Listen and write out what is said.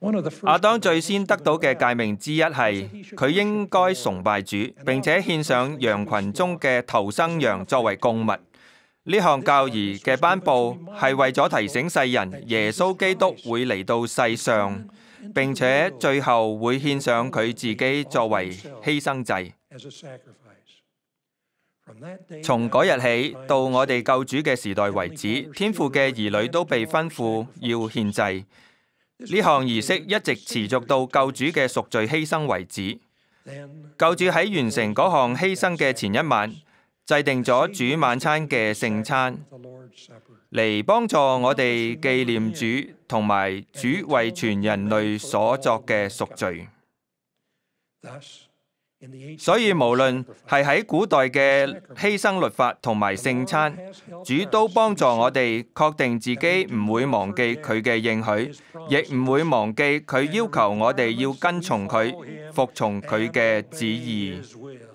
亞當最先得到嘅誡命之一係，佢應該崇拜主，並且獻上羊群中嘅頭生羊作為供物。呢項教義嘅頒布係為咗提醒世人，耶穌基督會嚟到世上，並且最後會獻上佢自己作為犧牲祭。從嗰日起到我哋救主嘅時代為止，天父嘅兒女都被吩咐要獻祭。呢項儀式一直持續到救主嘅贖罪犧牲為止。救主喺完成嗰項犧牲嘅前一晚，制定咗主晚餐嘅聖餐，嚟幫助我哋紀念主同埋主為全人類所作嘅贖罪。所以無論係喺古代嘅犧牲律法同埋聖餐，主都幫助我哋確定自己唔會忘記佢嘅應許，亦唔會忘記佢要求我哋要跟從佢，服從佢嘅旨意。